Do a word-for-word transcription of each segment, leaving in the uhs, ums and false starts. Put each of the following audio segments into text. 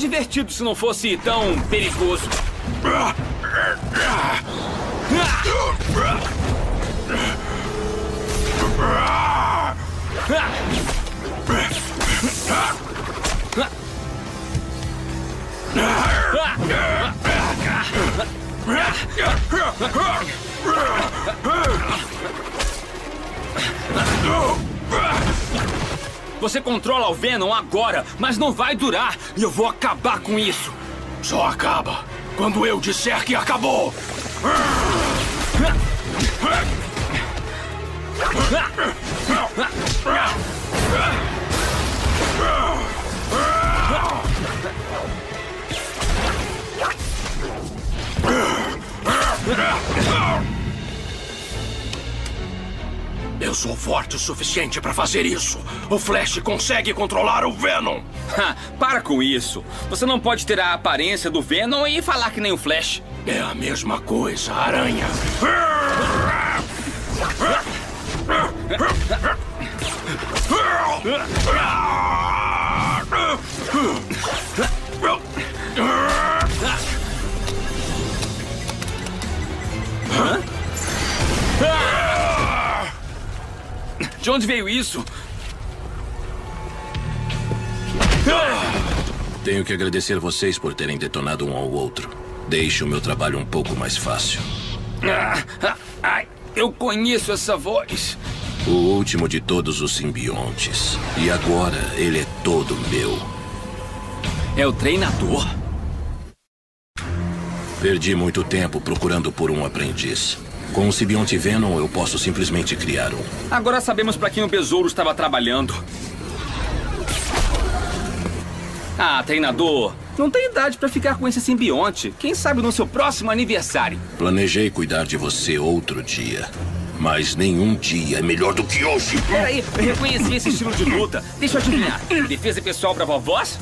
divertido se não fosse tão perigoso. Você controla o Venom agora, mas não vai durar. E eu vou acabar com isso. Só acaba quando eu disser que acabou. Eu sou forte o suficiente para fazer isso. O Flash consegue controlar o Venom. Para com isso. Você não pode ter a aparência do Venom e falar que nem o Flash. É a mesma coisa, Aranha. Hã? De onde veio isso? Tenho que agradecer vocês por terem detonado um ao outro. Deixe o meu trabalho um pouco mais fácil. Ah, ai, eu conheço essa voz. O último de todos os simbiontes. E agora ele é todo meu. É o treinador? Perdi muito tempo procurando por um aprendiz. Com o simbionte Venom, eu posso simplesmente criar um. Agora sabemos para quem o besouro estava trabalhando. Ah, treinador, não tem idade para ficar com esse simbionte. Quem sabe no seu próximo aniversário. Planejei cuidar de você outro dia. Mas nenhum dia é melhor do que hoje. Peraí, eu reconheci esse estilo de luta. Deixa eu adivinhar. Defesa pessoal para vovós?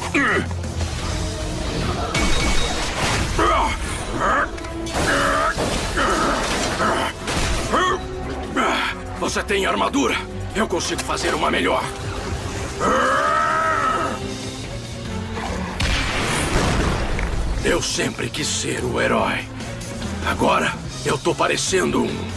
Você tem armadura? Eu consigo fazer uma melhor. Eu sempre quis ser o herói. Agora eu tô parecendo um.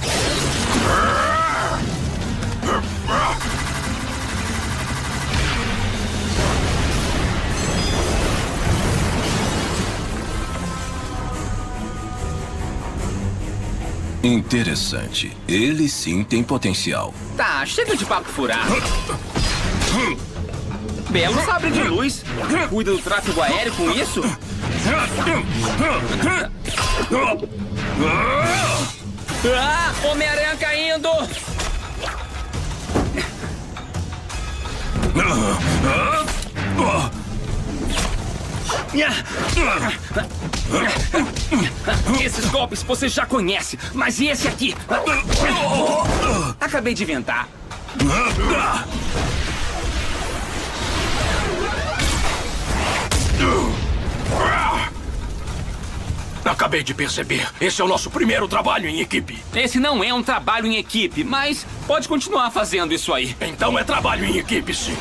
Interessante. Ele sim tem potencial. Tá, chega de papo furado. Belo sabre de luz. Cuida do tráfego aéreo com isso? Ah, Homem-Aranha caindo! Esses golpes você já conhece, mas e esse aqui? Acabei de inventar. Acabei de perceber. Esse é o nosso primeiro trabalho em equipe. Esse não é um trabalho em equipe, mas pode continuar fazendo isso aí. Então é trabalho em equipe, sim.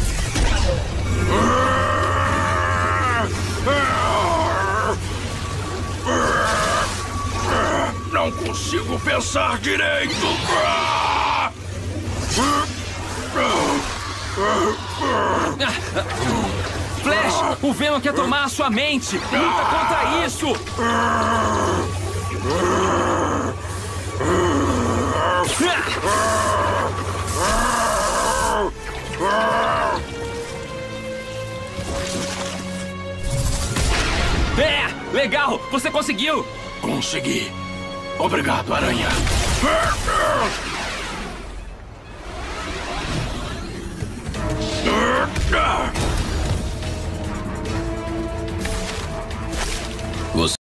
Não consigo pensar direito. Flash, o Venom quer tomar a sua mente. Luta contra isso. É, legal, você conseguiu. Consegui. Obrigado, Aranha.